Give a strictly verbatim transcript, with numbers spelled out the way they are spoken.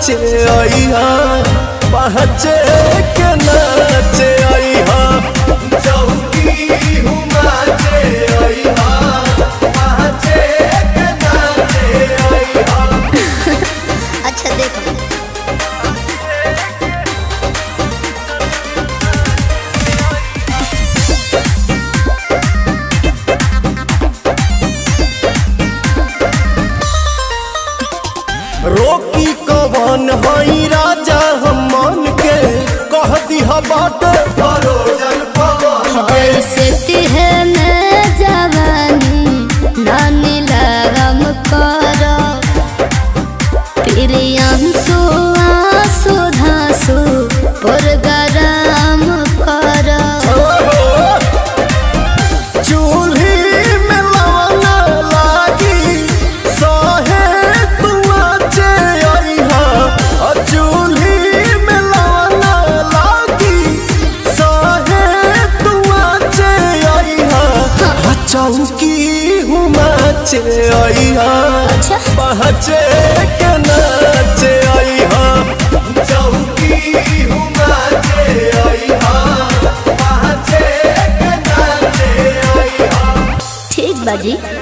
नाचे आईहा पहचे के नाचे आईहा चौकी हुमाचे आईहा पहचे के नाचे आईहा। अच्छा देखो रोकी कवन हई राजा हम मन के कह दिहा बाट भरोजन पवन ऐसे तिहे में जवानी नानी लगम करो प्रियांशु आंसू धांसू पुरगराम करो चूल्ही में लवना लागी सहे तुआ चे आईहा चूल्ही में लवना लागी सहे तुआ चे आईहा चौकी हुमाचे आईहा पहचे के नाचे आईहा चौकी हुमाचे आईहा पहचे के नाचे आईहा। ठीक बाजी।